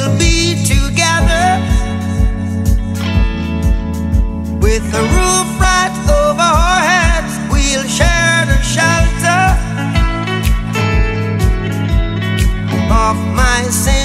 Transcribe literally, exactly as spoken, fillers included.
we'll be together, with a roof right over our heads, we'll share the shelter of my sin.